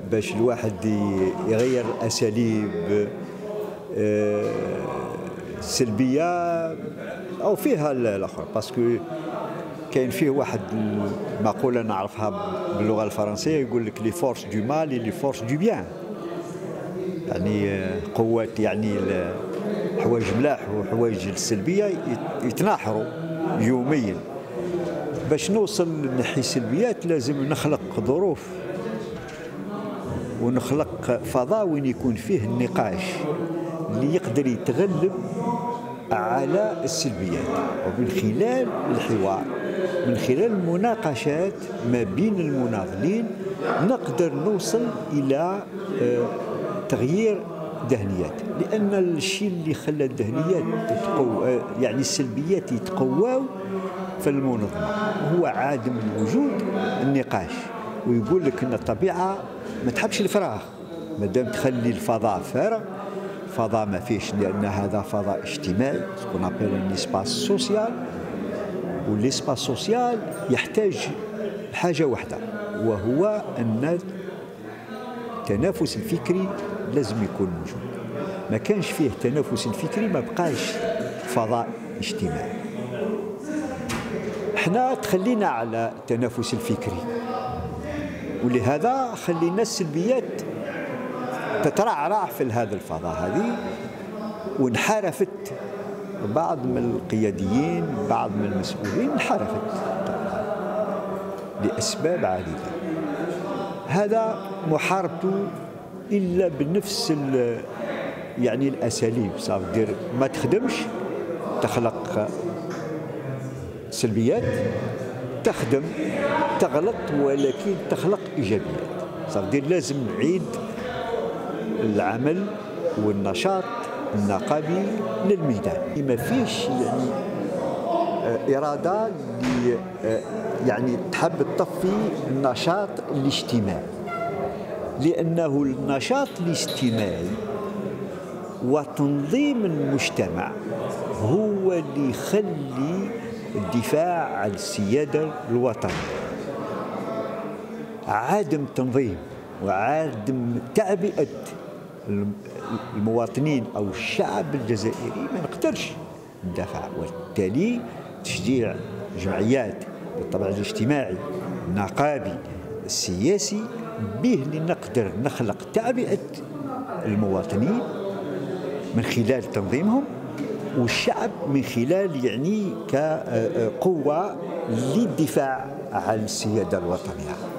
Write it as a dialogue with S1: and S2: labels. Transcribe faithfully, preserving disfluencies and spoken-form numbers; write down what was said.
S1: باش الواحد يغير اساليب سلبيه او فيها الاخر، باسكو كاين فيه واحد المقوله نعرفها باللغه الفرنسيه يقول لك لي فورس دو مال لي فورس دو بيان، يعني قوات يعني الحوايج ملاح وحوايج السلبيه يتناحروا يوميا. باش نوصل لنحي السلبيات لازم نخلق ظروف ونخلق فضاء وين يكون فيه النقاش اللي يقدر يتغلب على السلبيات، ومن خلال الحوار من خلال المناقشات ما بين المناضلين نقدر نوصل إلى تغيير ذهنيات، لأن الشيء اللي خلى الذهنيات تتقوى يعني السلبيات يتقواو في المنظمة هو عدم وجود النقاش. ويقول لك أن الطبيعة ما تحبش الفراغ، ما دام تخلي الفضاء فارغ، فضاء ما فيش، لأن هذا فضاء اجتماعي سكون ابيل ان اسباس سوسيال، والاسباس سوسيال يحتاج حاجة واحدة وهو أن التنافس الفكري لازم يكون موجود. ما كانش فيه تنافس الفكري ما بقاش فضاء اجتماعي. احنا تخلينا على التنافس الفكري، ولهذا خلينا السلبيات تترعرع في هذا الفضاء هذه، وانحرفت بعض من القياديين بعض من المسؤولين انحرفت لأسباب عديدة. هذا محاربته إلا بنفس يعني الأساليب، صافي ما تخدمش تخلق سلبيات، تخدم تغلط ولكن تخلق إيجابيات. صافي لازم نعيد العمل والنشاط النقابي للميدان. ما فيش يعني إرادة اللي يعني تحب تطفي النشاط الاجتماعي، لأنه النشاط الاجتماعي وتنظيم المجتمع هو اللي يخلي الدفاع عن السيادة الوطنية. عدم تنظيم وعدم تعبئة المواطنين أو الشعب الجزائري ما نقدرش ندافع، وبالتالي تشجيع جمعيات بالطبع الاجتماعي النقابي السياسي به اللي نقدر نخلق تعبئة المواطنين من خلال تنظيمهم، والشعب من خلال يعني كقوة للدفاع عن السيادة الوطنية.